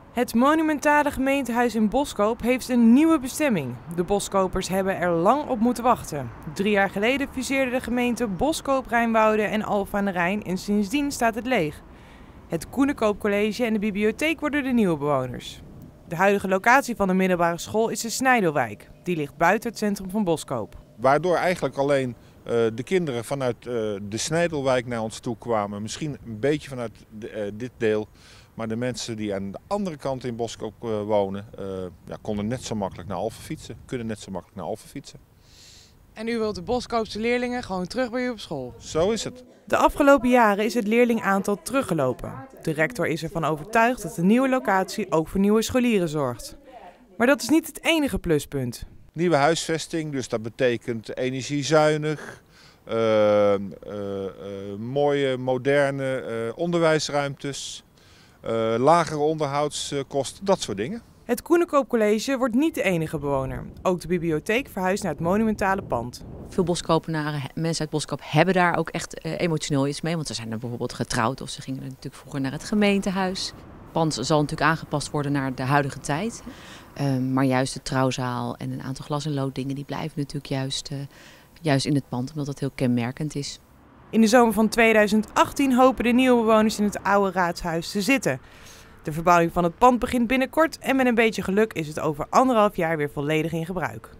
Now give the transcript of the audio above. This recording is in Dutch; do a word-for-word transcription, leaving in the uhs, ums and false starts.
Het monumentale gemeentehuis in Boskoop heeft een nieuwe bestemming. De Boskopers hebben er lang op moeten wachten. Drie jaar geleden fuseerden de gemeenten Boskoop, Rijnwoude en Alphen aan den Rijn en sindsdien staat het leeg. Het Koenekoop College en de bibliotheek worden de nieuwe bewoners. De huidige locatie van de middelbare school is de Snijdelwijk. Die ligt buiten het centrum van Boskoop. Waardoor eigenlijk alleen uh, de kinderen vanuit uh, de Snijdelwijk naar ons toe kwamen. Misschien een beetje vanuit de, uh, dit deel. Maar de mensen die aan de andere kant in Boskoop uh, wonen, uh, ja, konden net zo makkelijk naar Alphen fietsen. Kunnen net zo makkelijk naar Alphen fietsen. En u wilt de Boskoopse leerlingen gewoon terug bij u op school? Zo is het. De afgelopen jaren is het leerlingaantal teruggelopen. De rector is ervan overtuigd dat de nieuwe locatie ook voor nieuwe scholieren zorgt. Maar dat is niet het enige pluspunt. Nieuwe huisvesting, dus dat betekent energiezuinig, uh, uh, uh, mooie, moderne uh, onderwijsruimtes, uh, lagere onderhoudskosten, dat soort dingen. Het Koenekoop College wordt niet de enige bewoner. Ook de bibliotheek verhuist naar het monumentale pand. Veel Boskopenaren, mensen uit Boskoop, hebben daar ook echt uh, emotioneel iets mee. Want ze zijn er bijvoorbeeld getrouwd of ze gingen natuurlijk vroeger naar het gemeentehuis. Het pand zal natuurlijk aangepast worden naar de huidige tijd. Uh, maar juist de trouwzaal en een aantal glas- en looddingen die blijven natuurlijk juist, uh, juist in het pand, omdat dat heel kenmerkend is. In de zomer van tweeduizend achttien hopen de nieuwe bewoners in het oude raadshuis te zitten. De verbouwing van het pand begint binnenkort en met een beetje geluk is het over anderhalf jaar weer volledig in gebruik.